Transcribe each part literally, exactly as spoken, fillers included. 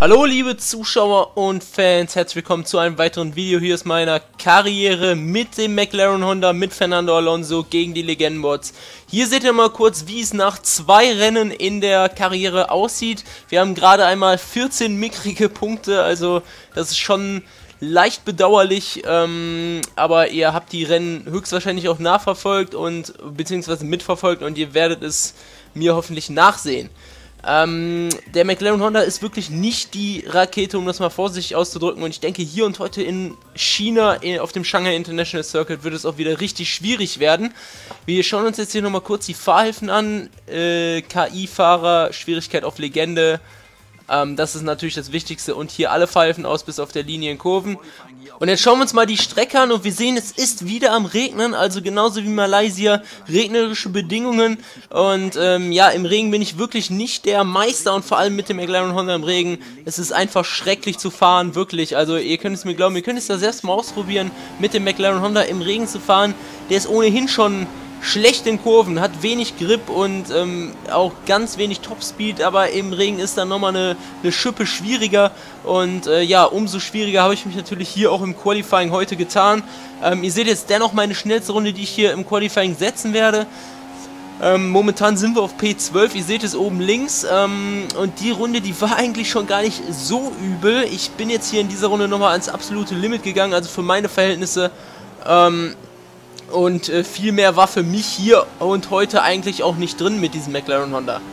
Hallo liebe Zuschauer und Fans, herzlich willkommen zu einem weiteren Video hier aus meiner Karriere mit dem McLaren Honda, mit Fernando Alonso gegen die Legendenbots. Hier seht ihr mal kurz, wie es nach zwei Rennen in der Karriere aussieht. Wir haben gerade einmal vierzehn mickrige Punkte, also das ist schon leicht bedauerlich, ähm, aber ihr habt die Rennen höchstwahrscheinlich auch nachverfolgt und beziehungsweise mitverfolgt und ihr werdet es mir hoffentlich nachsehen. Ähm, der McLaren Honda ist wirklich nicht die Rakete, um das mal vorsichtig auszudrücken, und ich denke, hier und heute in China in, auf dem Shanghai International Circuit wird es auch wieder richtig schwierig werden. Wir schauen uns jetzt hier nochmal kurz die Fahrhilfen an, äh, K I-Fahrer, Schwierigkeit auf Legende, ähm, das ist natürlich das Wichtigste, und hier alle Fahrhilfen aus bis auf der Linie in Kurven. Und jetzt schauen wir uns mal die Strecke an und wir sehen, es ist wieder am Regnen, also genauso wie Malaysia, regnerische Bedingungen, und ähm, ja, im Regen bin ich wirklich nicht der Meister, und vor allem mit dem McLaren Honda im Regen, es ist einfach schrecklich zu fahren, wirklich, also ihr könnt es mir glauben, ihr könnt es da selbst mal ausprobieren, mit dem McLaren Honda im Regen zu fahren. Der ist ohnehin schon schlecht in Kurven, hat wenig Grip und ähm, auch ganz wenig Topspeed, aber im Regen ist dann nochmal eine, eine Schippe schwieriger, und äh, ja, umso schwieriger habe ich mich natürlich hier auch im Qualifying heute getan. Ähm, ihr seht jetzt dennoch meine schnellste Runde, die ich hier im Qualifying setzen werde. Ähm, momentan sind wir auf P zwölf, ihr seht es oben links, ähm, und die Runde, die war eigentlich schon gar nicht so übel. Ich bin jetzt hier in dieser Runde nochmal ans absolute Limit gegangen, also für meine Verhältnisse, ähm, und äh, viel mehr war für mich hier und heute eigentlich auch nicht drin mit diesem McLaren Honda.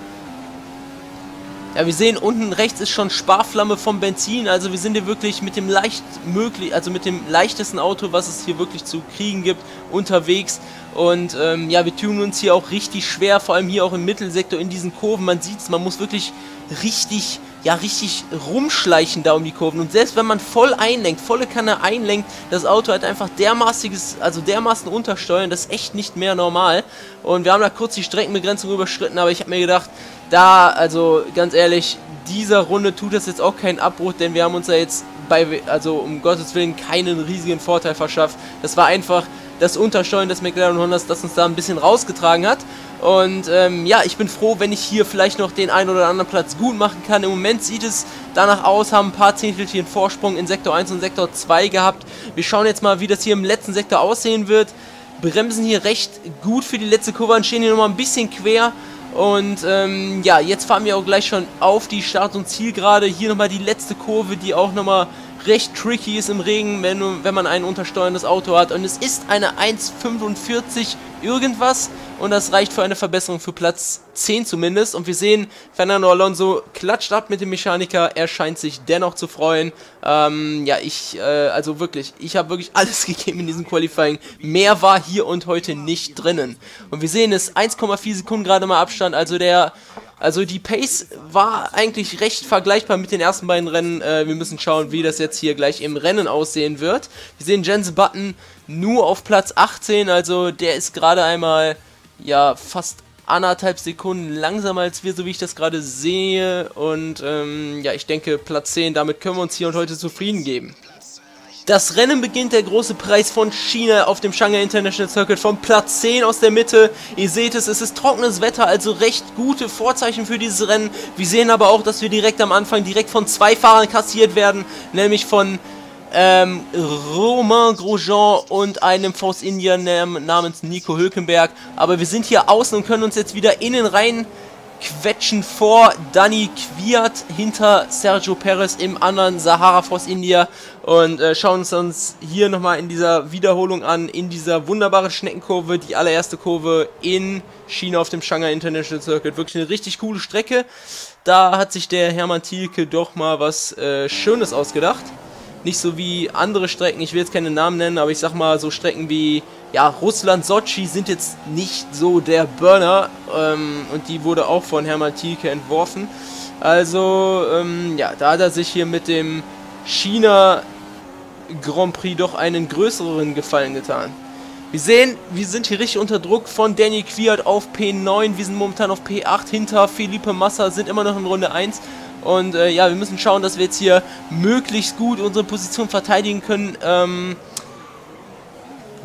Ja, wir sehen, unten rechts ist schon Sparflamme vom Benzin, also wir sind hier wirklich mit dem leicht möglich, also mit dem leichtesten Auto, was es hier wirklich zu kriegen gibt, unterwegs. Und ähm, ja, wir tun uns hier auch richtig schwer, vor allem hier auch im Mittelsektor in diesen Kurven. Man sieht es, man muss wirklich richtig, ja, richtig rumschleichen da um die Kurven. Und selbst wenn man voll einlenkt, volle Kanne einlenkt, das Auto hat einfach dermaßiges, also dermaßen untersteuern, das ist echt nicht mehr normal. Und wir haben da kurz die Streckenbegrenzung überschritten, aber ich habe mir gedacht, da, also ganz ehrlich, dieser Runde tut das jetzt auch keinen Abbruch, denn wir haben uns da jetzt bei, also um Gottes Willen, keinen riesigen Vorteil verschafft. Das war einfach das Untersteuern des McLaren Hondas, das uns da ein bisschen rausgetragen hat. Und ähm, ja, ich bin froh, wenn ich hier vielleicht noch den einen oder anderen Platz gut machen kann. Im Moment sieht es danach aus, haben ein paar Zehntelchen Vorsprung in Sektor eins und Sektor zwei gehabt. Wir schauen jetzt mal, wie das hier im letzten Sektor aussehen wird. Bremsen hier recht gut für die letzte Kurve und stehen hier nochmal ein bisschen quer. Und ähm, ja, jetzt fahren wir auch gleich schon auf die Start- und Zielgerade. Hier nochmal die letzte Kurve, die auch nochmal recht tricky ist im Regen, wenn, wenn man ein untersteuerndes Auto hat. Und es ist eine eins fünfundvierzig irgendwas, und das reicht für eine Verbesserung für Platz zehn zumindest. Und wir sehen, Fernando Alonso klatscht ab mit dem Mechaniker, er scheint sich dennoch zu freuen. Ähm, ja, ich, äh, also wirklich, ich habe wirklich alles gegeben in diesem Qualifying. Mehr war hier und heute nicht drinnen. Und wir sehen es, eins Komma vier Sekunden gerade mal Abstand, also der... Also die Pace war eigentlich recht vergleichbar mit den ersten beiden Rennen. Äh, wir müssen schauen, wie das jetzt hier gleich im Rennen aussehen wird. Wir sehen Jenson Button nur auf Platz achtzehn, also der ist gerade einmal, ja, fast anderthalb Sekunden langsamer als wir, so wie ich das gerade sehe. Und ähm, ja, ich denke Platz zehn, damit können wir uns hier und heute zufrieden geben. Das Rennen beginnt, der große Preis von China auf dem Shanghai International Circuit von Platz zehn aus der Mitte. Ihr seht es, es ist trockenes Wetter, also recht gute Vorzeichen für dieses Rennen. Wir sehen aber auch, dass wir direkt am Anfang direkt von zwei Fahrern kassiert werden, nämlich von ähm, Romain Grosjean und einem Force India namens Nico Hülkenberg. Aber wir sind hier außen und können uns jetzt wieder innen rein quetschen vor Dani Kvyat hinter Sergio Perez im anderen Sahara Force India, und äh, schauen uns uns hier nochmal in dieser Wiederholung an, in dieser wunderbaren Schneckenkurve, die allererste Kurve in China auf dem Shanghai International Circuit. Wirklich eine richtig coole Strecke. Da hat sich der Hermann Thielke doch mal was äh, Schönes ausgedacht. Nicht so wie andere Strecken, ich will jetzt keine Namen nennen, aber ich sag mal, so Strecken wie, ja, Russland, Sochi sind jetzt nicht so der Burner, ähm, und die wurde auch von Hermann Thielke entworfen. Also, ähm, ja, da hat er sich hier mit dem China Grand Prix doch einen größeren Gefallen getan. Wir sehen, wir sind hier richtig unter Druck von Daniel Kvyat auf P neun, wir sind momentan auf P acht hinter Felipe Massa, sind immer noch in Runde eins. Und äh, ja, wir müssen schauen, dass wir jetzt hier möglichst gut unsere Position verteidigen können. Ähm,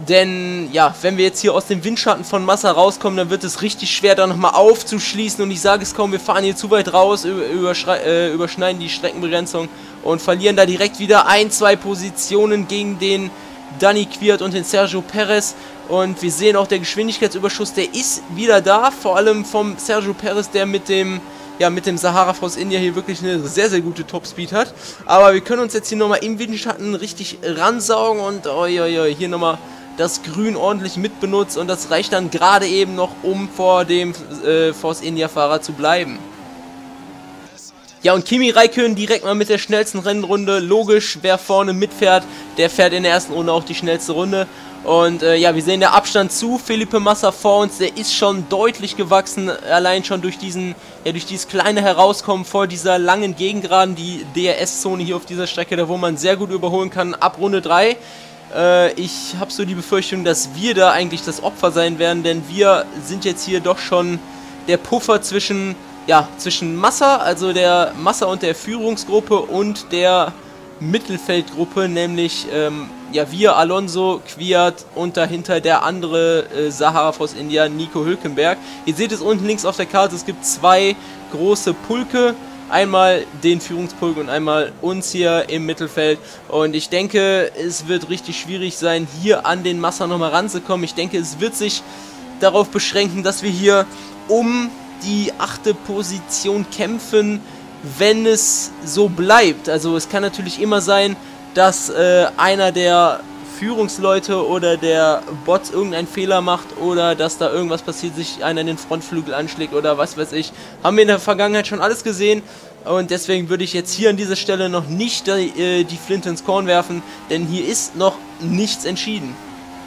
Denn, ja, wenn wir jetzt hier aus dem Windschatten von Massa rauskommen, dann wird es richtig schwer, da nochmal aufzuschließen. Und ich sage es kaum, wir fahren hier zu weit raus, äh, überschneiden die Streckenbegrenzung und verlieren da direkt wieder ein, zwei Positionen gegen den Danny Kvyat und den Sergio Perez. Und wir sehen auch, der Geschwindigkeitsüberschuss, der ist wieder da, vor allem vom Sergio Perez, der mit dem... ja, mit dem Sahara Force India hier wirklich eine sehr, sehr gute Topspeed hat. Aber wir können uns jetzt hier nochmal im Windschatten richtig ransaugen und oi, oi, oi, hier nochmal das Grün ordentlich mitbenutzt und das reicht dann gerade eben noch, um vor dem äh, Force India Fahrer zu bleiben. Ja, und Kimi Räikkönen direkt mal mit der schnellsten Rennrunde. Logisch, wer vorne mitfährt, der fährt in der ersten Runde auch die schnellste Runde. Und äh, ja, wir sehen der Abstand zu Felipe Massa vor uns, der ist schon deutlich gewachsen, allein schon durch diesen, ja, durch dieses kleine Herauskommen vor dieser langen Gegengraden, die D R S-Zone hier auf dieser Strecke, da wo man sehr gut überholen kann, ab Runde drei. Äh, ich habe so die Befürchtung, dass wir da eigentlich das Opfer sein werden, denn wir sind jetzt hier doch schon der Puffer zwischen, ja, zwischen Massa, also der Massa und der Führungsgruppe und der Mittelfeldgruppe, nämlich ähm, ja, wir, Alonso, Kvyat und dahinter der andere äh, Sahara Force India, Nico Hülkenberg. Ihr seht es unten links auf der Karte, es gibt zwei große Pulke, einmal den Führungspulk und einmal uns hier im Mittelfeld. Und ich denke, es wird richtig schwierig sein, hier an den Massa nochmal ranzukommen. Ich denke, es wird sich darauf beschränken, dass wir hier um die achte Position kämpfen, wenn es so bleibt. Also es kann natürlich immer sein, dass äh, einer der Führungsleute oder der Bots irgendeinen Fehler macht oder dass da irgendwas passiert, sich einer in den Frontflügel anschlägt oder was weiß ich. Haben wir in der Vergangenheit schon alles gesehen und deswegen würde ich jetzt hier an dieser Stelle noch nicht die, äh, die Flinte ins Korn werfen, denn hier ist noch nichts entschieden.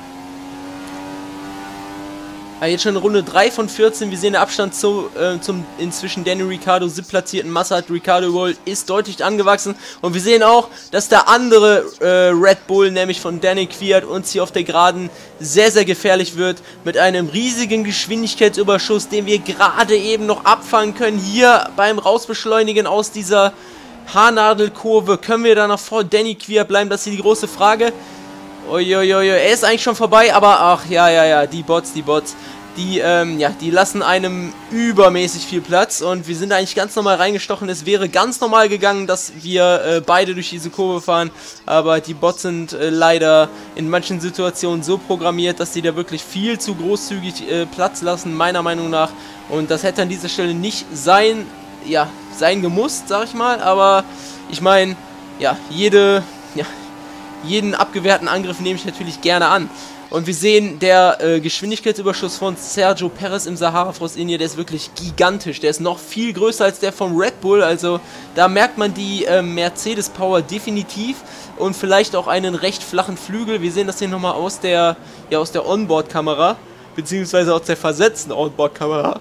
Ja, jetzt schon Runde drei von vierzehn, wir sehen den Abstand zu, äh, zum inzwischen Daniel Ricciardo siebtplatzierten Massa Ricciardo World ist deutlich angewachsen und wir sehen auch, dass der andere äh, Red Bull, nämlich von Danny Kvyat, uns hier auf der Geraden sehr, sehr gefährlich wird, mit einem riesigen Geschwindigkeitsüberschuss, den wir gerade eben noch abfangen können, hier beim Rausbeschleunigen aus dieser Haarnadelkurve. Können wir da noch vor Danny Kvyat bleiben, das ist hier die große Frage. Uiuiui, er ist eigentlich schon vorbei, aber ach, ja, ja, ja, die Bots, die Bots, die, ähm, ja, die lassen einem übermäßig viel Platz und wir sind eigentlich ganz normal reingestochen. Es wäre ganz normal gegangen, dass wir äh, beide durch diese Kurve fahren, aber die Bots sind äh, leider in manchen Situationen so programmiert, dass sie da wirklich viel zu großzügig äh, Platz lassen, meiner Meinung nach, und das hätte an dieser Stelle nicht sein, ja, sein gemusst, sag ich mal, aber ich meine, ja, jede, ja, jeden abgewehrten Angriff nehme ich natürlich gerne an. Und wir sehen, der äh, Geschwindigkeitsüberschuss von Sergio Perez im Sahara Force India, der ist wirklich gigantisch. Der ist noch viel größer als der vom Red Bull. Also da merkt man die äh, Mercedes Power definitiv und vielleicht auch einen recht flachen Flügel. Wir sehen das hier nochmal aus der, ja, aus der Onboard-Kamera, beziehungsweise aus der versetzten Onboard-Kamera.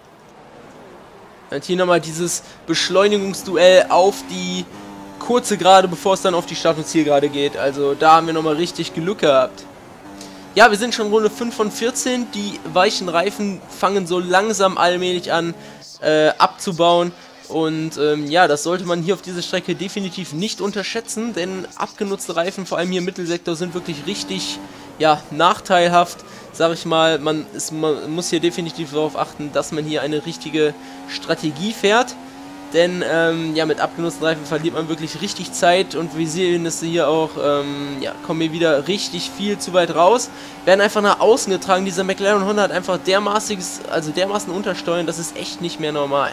Und hier nochmal dieses Beschleunigungsduell auf die kurze Gerade, bevor es dann auf die Start- und Zielgerade geht. Also da haben wir nochmal richtig Glück gehabt. Ja, wir sind schon Runde fünf von vierzehn. Die weichen Reifen fangen so langsam allmählich an äh, abzubauen. Und ähm, ja, das sollte man hier auf dieser Strecke definitiv nicht unterschätzen, denn abgenutzte Reifen, vor allem hier im Mittelsektor, sind wirklich richtig, ja, nachteilhaft. Sag ich mal, man, ist, man muss hier definitiv darauf achten, dass man hier eine richtige Strategie fährt. Denn ähm, ja, mit abgenutzten Reifen verliert man wirklich richtig Zeit und wir sehen es hier auch, ähm, ja, kommen wir wieder richtig viel zu weit raus. Werden einfach nach außen getragen. Dieser McLaren Honda hat einfach dermaßiges, also dermaßen Untersteuern, das ist echt nicht mehr normal.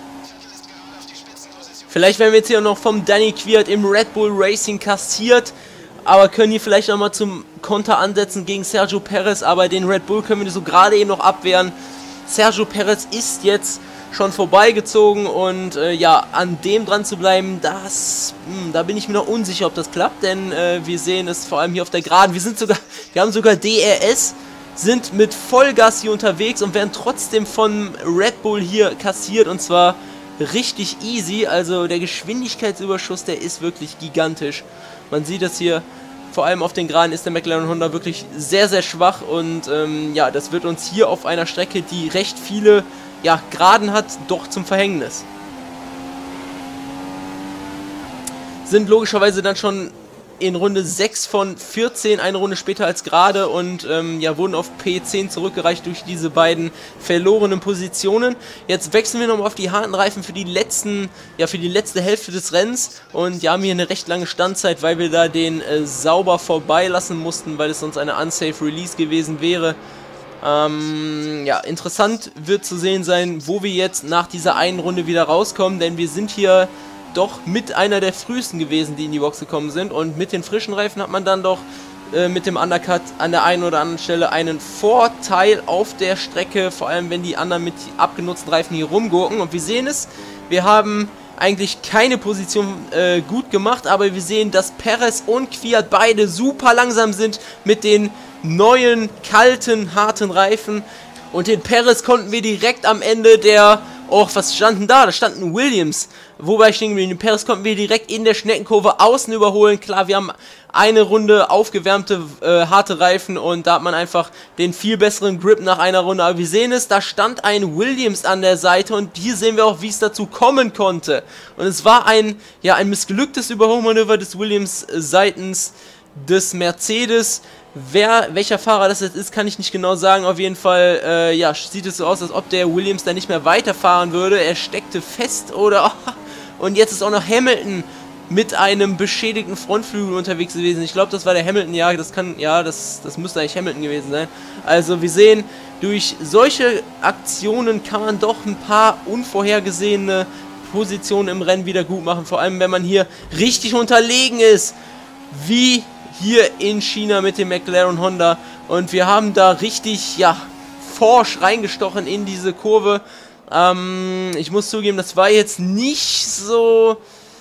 Vielleicht werden wir jetzt hier noch vom Danny Kvyat im Red Bull Racing kassiert, aber können hier vielleicht nochmal zum Konter ansetzen gegen Sergio Perez, aber den Red Bull können wir so gerade eben noch abwehren. Sergio Perez ist jetzt schon vorbeigezogen und äh, ja, an dem dran zu bleiben, das, mh, da bin ich mir noch unsicher, ob das klappt, denn äh, wir sehen es vor allem hier auf der Geraden, wir sind sogar, wir haben sogar D R S, sind mit Vollgas hier unterwegs und werden trotzdem von Red Bull hier kassiert und zwar richtig easy. Also der Geschwindigkeitsüberschuss, der ist wirklich gigantisch. Man sieht das hier, vor allem auf den Geraden ist der McLaren Honda wirklich sehr, sehr schwach und ähm, ja, das wird uns hier auf einer Strecke, die recht viele, ja, Geraden hat, doch zum Verhängnis. Sind logischerweise dann schon in Runde sechs von vierzehn, eine Runde später als gerade und ähm, ja, wurden auf P zehn zurückgereicht durch diese beiden verlorenen Positionen. Jetzt wechseln wir nochmal auf die harten Reifen für die letzten, ja, für die letzte Hälfte des Rennens und ja, haben hier eine recht lange Standzeit, weil wir da den äh, sauber vorbeilassen mussten, weil es sonst eine unsafe Release gewesen wäre. Ähm, ja, interessant wird zu sehen sein, wo wir jetzt nach dieser einen Runde wieder rauskommen, denn wir sind hier doch mit einer der frühesten gewesen, die in die Box gekommen sind, und mit den frischen Reifen hat man dann doch äh, mit dem Undercut an der einen oder anderen Stelle einen Vorteil auf der Strecke, vor allem wenn die anderen mit abgenutzten Reifen hier rumgurken, und wir sehen es, wir haben eigentlich keine Position äh, gut gemacht, aber wir sehen, dass Perez und Kvyat beide super langsam sind mit den neuen, kalten, harten Reifen, und den Perez konnten wir direkt am Ende der, oh, was standen da? Da standen Williams, wobei ich denke, den Perez konnten wir direkt in der Schneckenkurve außen überholen. Klar, wir haben eine Runde aufgewärmte, äh, harte Reifen, und da hat man einfach den viel besseren Grip nach einer Runde, aber wir sehen es, da stand ein Williams an der Seite, und hier sehen wir auch, wie es dazu kommen konnte, und es war ein, ja, ein missglücktes Überholmanöver des Williams äh, seitens des Mercedes. Wer, welcher Fahrer das jetzt ist, kann ich nicht genau sagen. Auf jeden Fall, äh, ja, sieht es so aus, als ob der Williams da nicht mehr weiterfahren würde. Er steckte fest, oder, oh, und jetzt ist auch noch Hamilton mit einem beschädigten Frontflügel unterwegs gewesen. Ich glaube, das war der Hamilton, ja, das kann, ja, das, das müsste eigentlich Hamilton gewesen sein. Also, wir sehen, durch solche Aktionen kann man doch ein paar unvorhergesehene Positionen im Rennen wieder gut machen. Vor allem, wenn man hier richtig unterlegen ist, wie hier in China mit dem McLaren Honda, und wir haben da richtig, ja, forsch reingestochen in diese Kurve. Ähm, ich muss zugeben, das war jetzt nicht so,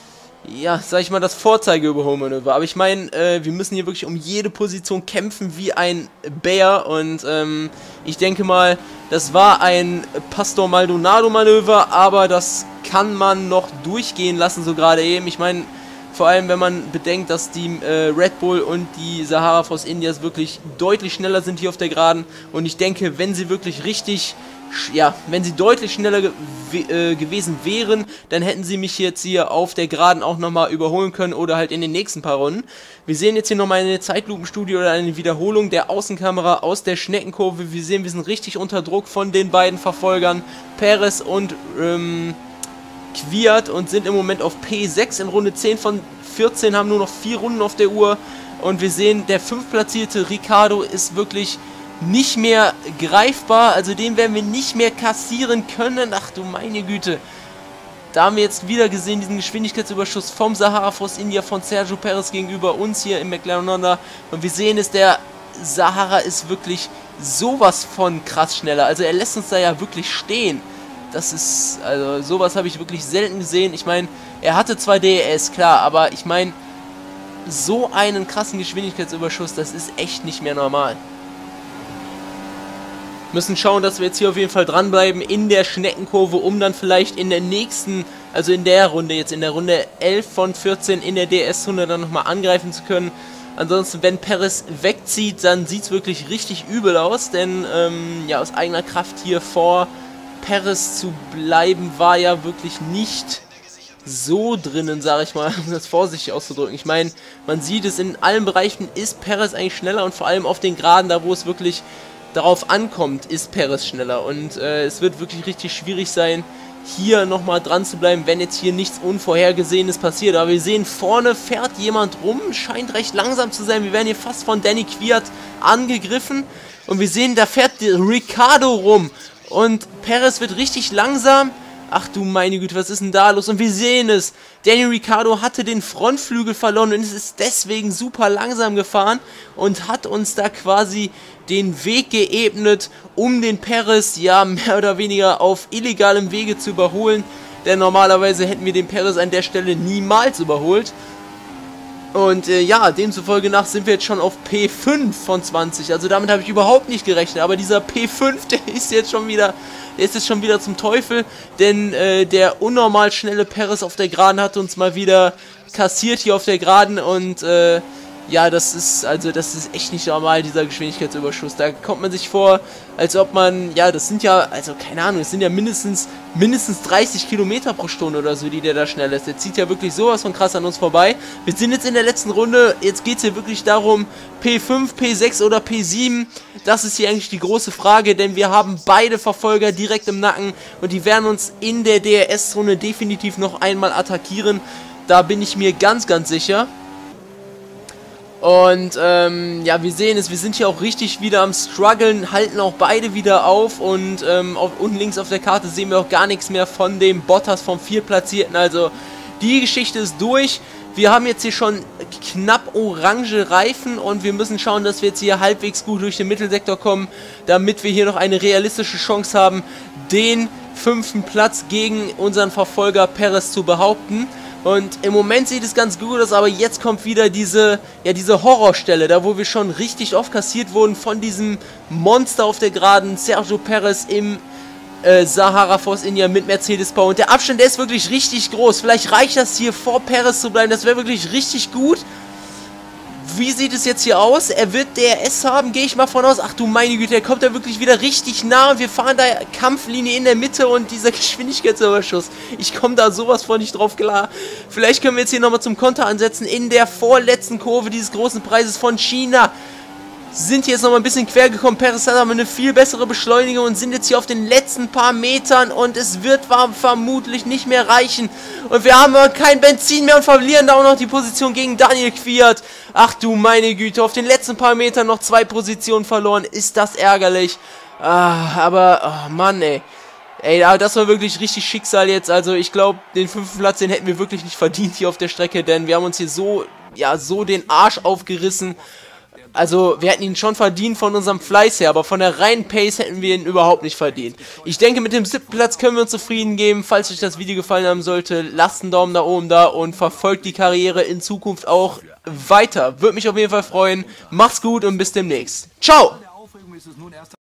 ja, sag ich mal, das Vorzeigeüberholmanöver, aber ich meine, äh, wir müssen hier wirklich um jede Position kämpfen wie ein Bär, und ähm, ich denke mal, das war ein Pastor Maldonado Manöver, aber das kann man noch durchgehen lassen, so gerade eben. Ich meine, vor allem, wenn man bedenkt, dass die äh, Red Bull und die Sahara Force Indias wirklich deutlich schneller sind hier auf der Geraden. Und ich denke, wenn sie wirklich richtig, ja, wenn sie deutlich schneller ge äh, gewesen wären, dann hätten sie mich jetzt hier auf der Geraden auch nochmal überholen können oder halt in den nächsten paar Runden. Wir sehen jetzt hier nochmal eine Zeitlupenstudie oder eine Wiederholung der Außenkamera aus der Schneckenkurve. Wir sehen, wir sind richtig unter Druck von den beiden Verfolgern, Perez und ähm, Kvyat, und sind im Moment auf P sechs in Runde zehn von vierzehn, haben nur noch vier Runden auf der Uhr, und wir sehen, der fünftplatzierte Ricciardo ist wirklich nicht mehr greifbar, also den werden wir nicht mehr kassieren können. Ach du meine Güte, da haben wir jetzt wieder gesehen, diesen Geschwindigkeitsüberschuss vom Sahara Force India von Sergio Perez gegenüber uns hier im McLaren Honda, und wir sehen es, der Sahara ist wirklich sowas von krass schneller, also er lässt uns da ja wirklich stehen. Das ist, also sowas habe ich wirklich selten gesehen. Ich meine, er hatte zwar D R S, klar, aber ich meine, so einen krassen Geschwindigkeitsüberschuss, das ist echt nicht mehr normal. Müssen schauen, dass wir jetzt hier auf jeden Fall dranbleiben in der Schneckenkurve, um dann vielleicht in der nächsten, also in der Runde, jetzt in der Runde elf von vierzehn in der D R S-Runde dann nochmal angreifen zu können. Ansonsten, wenn Perez wegzieht, dann sieht es wirklich richtig übel aus, denn ähm, ja, aus eigener Kraft hier vor Perez zu bleiben, war ja wirklich nicht so drinnen, sage ich mal, um das vorsichtig auszudrücken. Ich meine, man sieht es, in allen Bereichen ist Perez eigentlich schneller, und vor allem auf den Geraden, da wo es wirklich darauf ankommt, ist Perez schneller, und äh, es wird wirklich richtig schwierig sein, hier nochmal dran zu bleiben, wenn jetzt hier nichts Unvorhergesehenes passiert. Aber wir sehen, vorne fährt jemand rum, scheint recht langsam zu sein. Wir werden hier fast von Danny Kvyat angegriffen, und wir sehen, da fährt Ricciardo rum. Und Perez wird richtig langsam. Ach du meine Güte, was ist denn da los? Und wir sehen es. Daniel Ricciardo hatte den Frontflügel verloren und ist deswegen super langsam gefahren und hat uns da quasi den Weg geebnet, um den Perez, ja, mehr oder weniger auf illegalem Wege zu überholen. Denn normalerweise hätten wir den Perez an der Stelle niemals überholt. Und äh, ja, demzufolge nach sind wir jetzt schon auf P fünf von zwanzig. Also damit habe ich überhaupt nicht gerechnet. Aber dieser P fünf, der ist jetzt schon wieder, der ist jetzt schon wieder zum Teufel. Denn äh, der unnormal schnelle Perez auf der Geraden hat uns mal wieder kassiert hier auf der Geraden. Und äh, ja, das ist, also das ist echt nicht normal, dieser Geschwindigkeitsüberschuss. Da kommt man sich vor, als ob man, ja, das sind ja, also keine Ahnung, es sind ja mindestens, mindestens dreißig Kilometer pro Stunde oder so, die der da schnell ist. Der zieht ja wirklich sowas von krass an uns vorbei. Wir sind jetzt in der letzten Runde, jetzt geht es hier wirklich darum, P fünf, P sechs oder P sieben. Das ist hier eigentlich die große Frage, denn wir haben beide Verfolger direkt im Nacken und die werden uns in der D R S-Runde definitiv noch einmal attackieren. Da bin ich mir ganz, ganz sicher. Und ähm, ja, wir sehen es, wir sind hier auch richtig wieder am struggeln, halten auch beide wieder auf und ähm, auf, unten links auf der Karte sehen wir auch gar nichts mehr von dem Bottas vom Viertplatzierten. Also die Geschichte ist durch. Wir haben jetzt hier schon knapp orange Reifen und wir müssen schauen, dass wir jetzt hier halbwegs gut durch den Mittelsektor kommen, damit wir hier noch eine realistische Chance haben, den fünften Platz gegen unseren Verfolger Perez zu behaupten. Und im Moment sieht es ganz gut aus, aber jetzt kommt wieder diese, ja, diese Horrorstelle, da wo wir schon richtig oft kassiert wurden von diesem Monster auf der Geraden, Sergio Perez im äh, Sahara Force India mit Mercedes Power. Und der Abstand, der ist wirklich richtig groß. Vielleicht reicht das hier vor Perez zu bleiben, das wäre wirklich richtig gut. Wie sieht es jetzt hier aus? Er wird D R S haben, gehe ich mal von aus. Ach du meine Güte, er kommt da wirklich wieder richtig nah und wir fahren da Kampflinie in der Mitte und dieser Geschwindigkeitsüberschuss. Ich komme da sowas von nicht drauf klar. Vielleicht können wir jetzt hier nochmal zum Konter ansetzen. In der vorletzten Kurve dieses großen Preises von China sind hier jetzt nochmal ein bisschen quer gekommen. Perez hat aber eine viel bessere Beschleunigung und sind jetzt hier auf den letzten paar Metern und es wird vermutlich nicht mehr reichen. Und wir haben aber kein Benzin mehr und verlieren da auch noch die Position gegen Daniel Kvyat. Ach du meine Güte, auf den letzten paar Metern noch zwei Positionen verloren. Ist das ärgerlich. Ah, aber, oh Mann, ey. Ey, aber das war wirklich richtig Schicksal jetzt. Also ich glaube, den fünften Platz, den hätten wir wirklich nicht verdient hier auf der Strecke, denn wir haben uns hier so, ja, so den Arsch aufgerissen. Also, wir hätten ihn schon verdient von unserem Fleiß her, aber von der reinen Pace hätten wir ihn überhaupt nicht verdient. Ich denke, mit dem siebten Platz können wir uns zufrieden geben. Falls euch das Video gefallen haben sollte, lasst einen Daumen nach oben da und verfolgt die Karriere in Zukunft auch weiter. Würde mich auf jeden Fall freuen. Macht's gut und bis demnächst. Ciao!